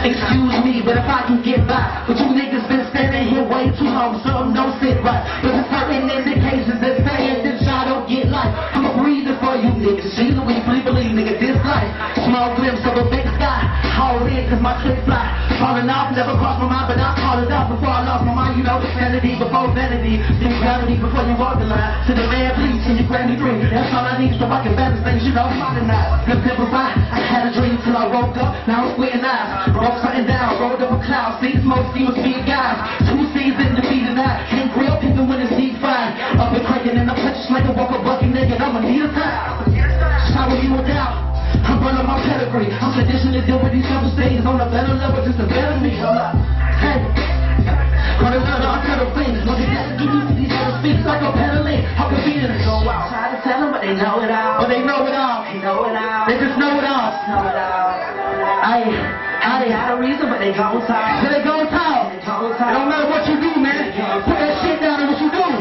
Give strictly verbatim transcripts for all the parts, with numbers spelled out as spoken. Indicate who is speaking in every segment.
Speaker 1: Excuse me, but if I can get by, but you niggas been standing here way too long, something don't sit right. But there's certain indications that saying that y'all don't get life. I'm breathing for you niggas. Jesus, we fully believe, nigga, this life. Small glimpse of a big sky. All in, cause my clip fly. Falling off, never crossed my mind, but I called it off before I lost my mind. You know, sanity before vanity. Then gravity before you walk the line. To the man, please, can you grant me three? That's all I need so I can balance things, you know, modernize. Let's simplify. I had a dream till I woke up. Now I'm squinting eyes. Broke something down, rolled up a cloud. See, smoke, see, must be a guy. Two C's in the beat and I can't grill people when it's deep fried. Up and cranking in the punch like a walk a bucket nigga. I'ma need a time. Shower you a doubt. I'm running my pedigree. I'm conditioned to deal with these simple stages on a better level, just a better me. Hey, gonna learn all kind of things. Look at that, give you these other speaks like a pedaling. How convenient it go out. Try to tell them, but they know it all. But they know it all. They know it all. They just know it all. Know it all. I, I, they got a reason, but they gon' talk. So they gon' talk. It don't matter what you do, man. Put that shit down and what you do.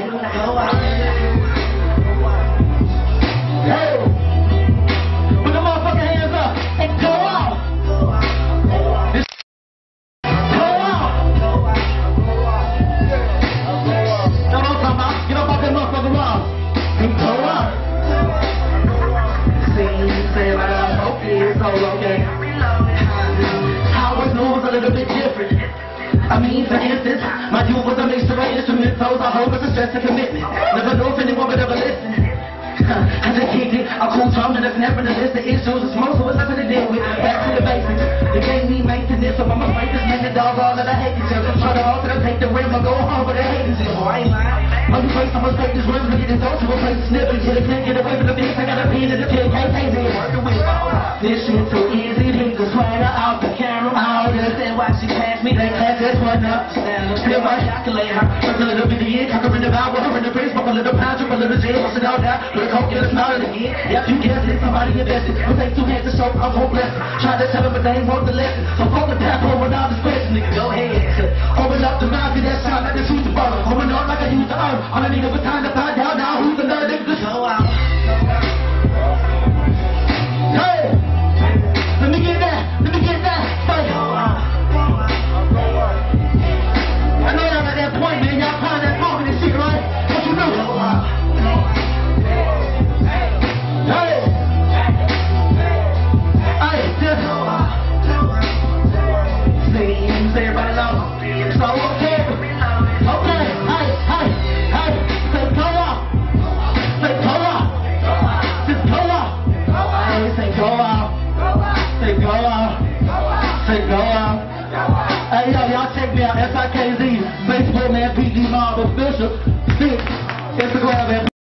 Speaker 1: Hey. I mean, for instance, my youth was a mixture of instruments, those I hold with a stress and commitment. Never know if anyone would ever listen. I just kicked it, I cool drum and a snap and a list of issues. It's most of what's nothing to deal with. Back to the basics. They gave me maintenance, so I'ma fight this man, the dog, all that I hate to tell. I'm trying to alter them, take the rim, I go home, but I hate to tell. I ain't lying. Other place, I'ma take this rim, look at this door to a place to snip it. Till they can't get away from the bitch, I got a pin in the pin, can't pay me. Working with this shit too easy, niggas swagger out the camera. I don't understand why she passed me, that class, that's one up. Still my calculate her, just a little bit of it, conquer in the vow, with her in the face, smoke a little pound, drip a little jail, bust it all down, but it's okay, let's not again. Yep, you guessed it, somebody invested. We'll take two hands to show I'm hopeless. Try to tell them, but they ain't want the lesson. So fuck the tap on without discretion, nigga, go ahead. Open up the mouth, get that shot like the truth to bottle. Coming on like I used to earn. All I need is time to find out now who's the nerd nigga to show out. Hey, let me get that, let me get that. Fight. I know y'all at that point, man. Y'all find that talking and shit, right? What you do? Hey! Hey, just seems everybody knows. So okay. Okay, hey, hey, hey, say go off. Say go off. Just go off. Hey, say go off. Say go off. Say go off. Hey, yo, y'all check me out. S I K Z, Facebook, man, P G Mob Official. Six, Instagram, man.